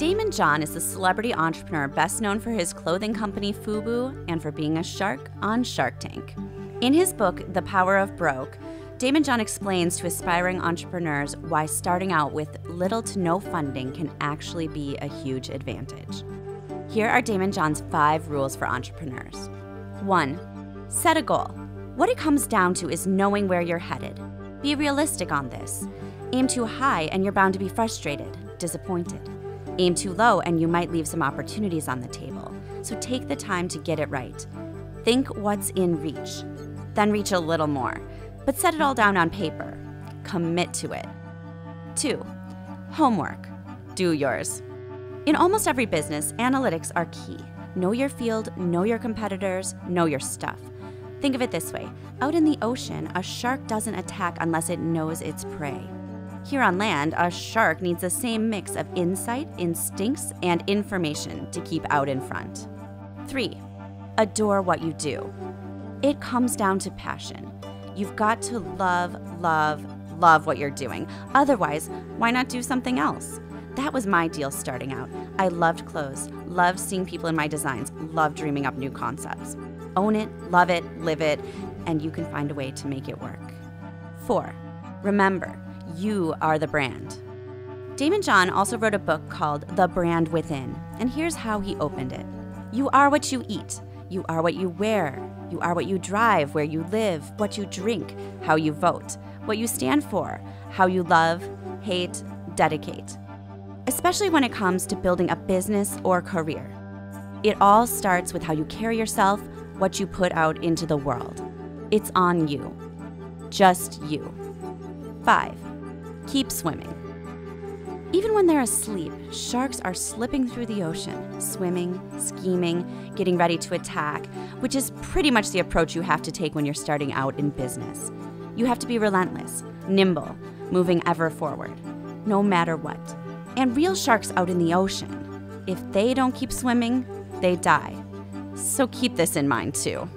Daymond John is the celebrity entrepreneur best known for his clothing company Fubu and for being a shark on Shark Tank. In his book, The Power of Broke, Daymond John explains to aspiring entrepreneurs why starting out with little to no funding can actually be a huge advantage. Here are Daymond John's 5 rules for entrepreneurs. 1. Set a goal. What it comes down to is knowing where you're headed. Be realistic on this. Aim too high and you're bound to be frustrated, disappointed. Aim too low and you might leave some opportunities on the table. So take the time to get it right. Think what's in reach. Then reach a little more. But set it all down on paper. Commit to it. 2. Homework. Do yours. In almost every business, analytics are key. Know your field, know your competitors, know your stuff. Think of it this way. Out in the ocean, a shark doesn't attack unless it knows its prey. Here on land, a shark needs the same mix of insight, instincts, and information to keep out in front. 3. Adore what you do. It comes down to passion. You've got to love what you're doing. Otherwise, why not do something else? That was my deal starting out. I loved clothes, loved seeing people in my designs, loved dreaming up new concepts. Own it, love it, live it, and you can find a way to make it work. 4. Remember, you are the brand. Daymond John also wrote a book called The Brand Within, and here's how he opened it. You are what you eat. You are what you wear. You are what you drive, where you live, what you drink, how you vote, what you stand for, how you love, hate, dedicate. Especially when it comes to building a business or career. It all starts with how you carry yourself, what you put out into the world. It's on you. Just you. 5. Keep swimming. Even when they're asleep, sharks are slipping through the ocean, swimming, scheming, getting ready to attack, which is pretty much the approach you have to take when you're starting out in business. You have to be relentless, nimble, moving ever forward, no matter what. And real sharks out in the ocean, if they don't keep swimming, they die. So keep this in mind too.